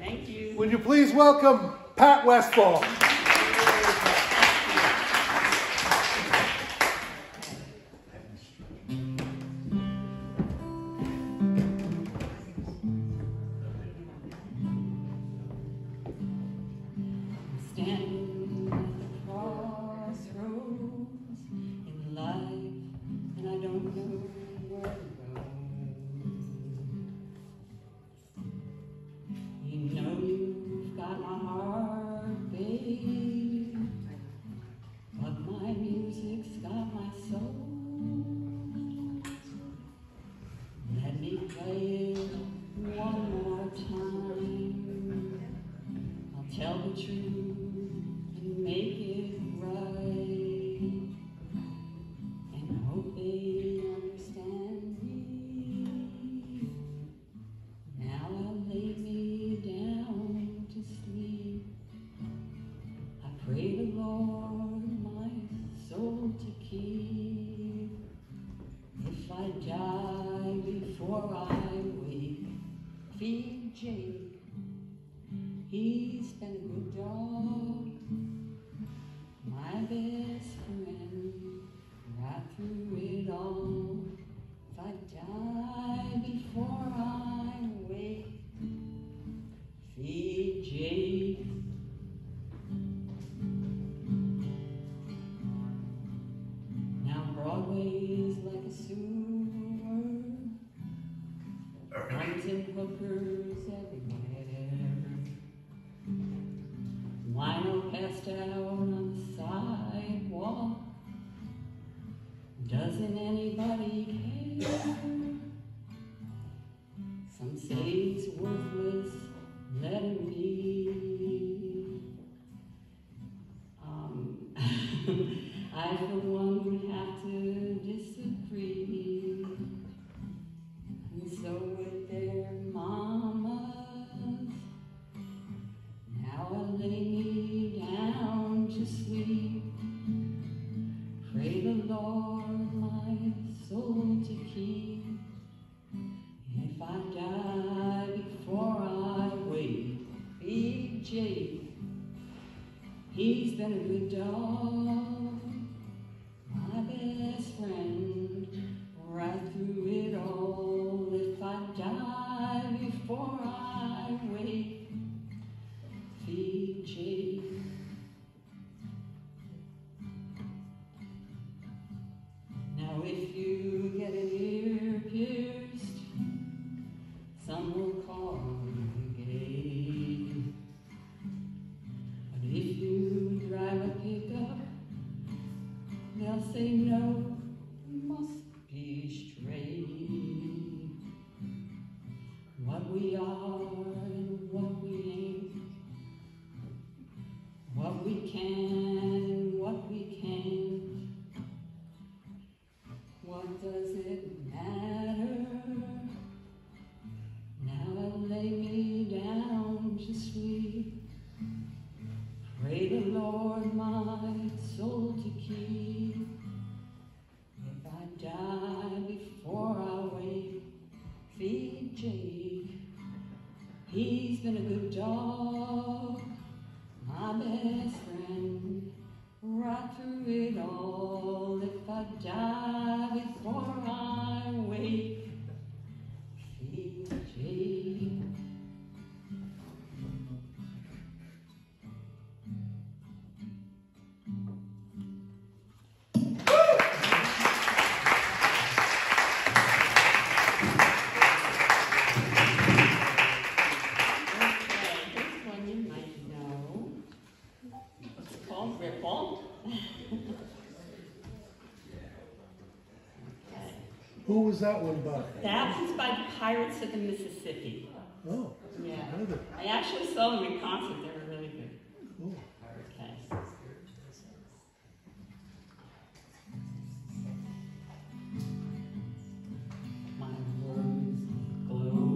Thank you. Would you please welcome Pat Westfall? Standing at the crossroads in life, and I don't know where to go. You know you've got my heart, babe, but my music's got my soul. Let me play it one more time. I'll tell the truth and make it right, and hope they understand me. Now I'll lay me down to sleep. I pray the Lord my soul to keep. If I die before I wake, feed Jake. He's been a good dog, my best friend, right through it all. If I die before I wake, feed Jake. Now Broadway is like a sewer, guns and hookers everywhere. Wino passed out on the sidewalk. Doesn't anybody care? Some say he's worthless, let him be. I for one would have to disagree, and so would their mamas. Now I'll lay me down to sleep. Pray the Lord my soul to keep. If I die before I wake, feed Jake. He's been a good dog, my best friend, right through it all. If I die before I wake, feed Jake. Now if you get an ear pierced, some will call you gay. But if you drive a pickup, they'll say no, you must be straight. What we are and what we ain't, what we can and what we can't, what does it matter? Now I'll lay me down to sleep. Pray the Lord my soul to keep. If I die before I wake, feed Jake. He's been a good dog, my best friend, right through it all. If I die before I wake, feed Jake. Who was that one by? That was by the Pirates of the Mississippi. Oh, Yeah. another. I actually saw them in concert. They were really good. Cool. Okay. My words glow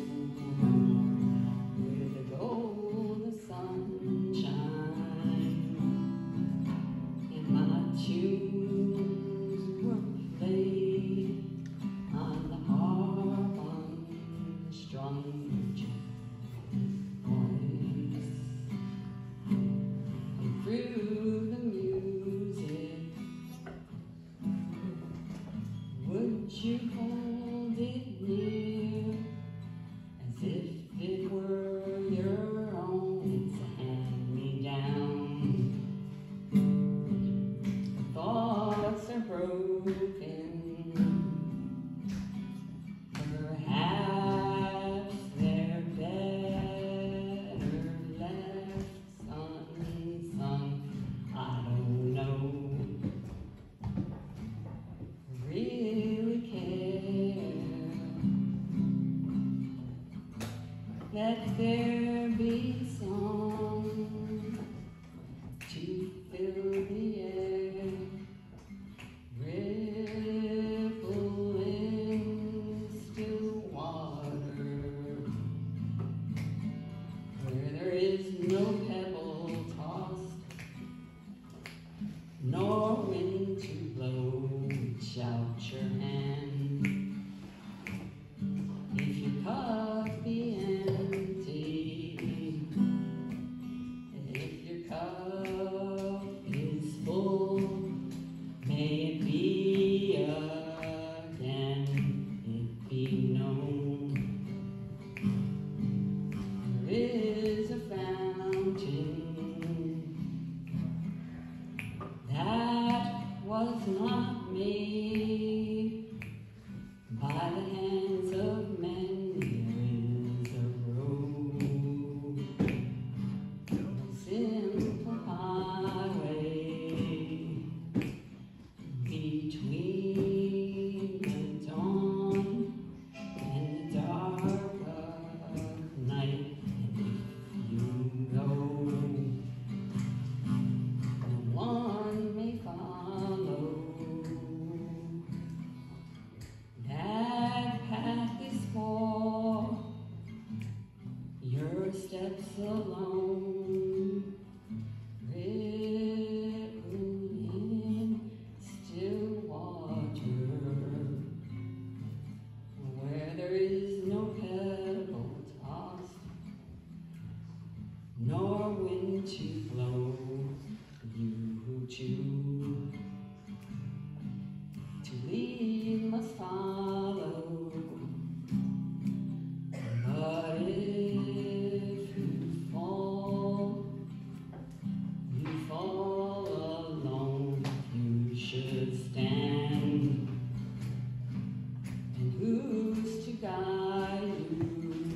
with the gold of sunshine, and my tunes were played on the harp unstrung. On there be songs to fill the air, ripple in still water, where there is no pebble tossed, nor wind to blow. Reach out your hand. If your cup be empty, if your cup is full, may it be again, it be known. There is a fountain that was not made by the hands of men. There is a road, a simple highway between the dawn and the dark of night. And if you go, no one may follow. That path is for your steps alone, rippling in still water, where there is no pebble tossed, nor wind to blow. You who choose to lead must follow. But if you fall alone. You should stand. And who's to guide you?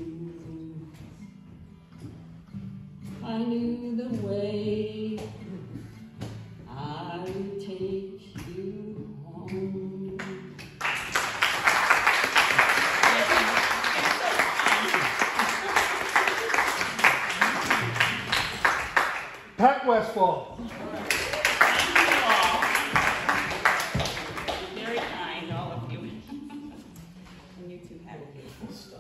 I knew the way. I would take you home. Pat Westfall. Very kind, all of you. And you two have a beautiful story.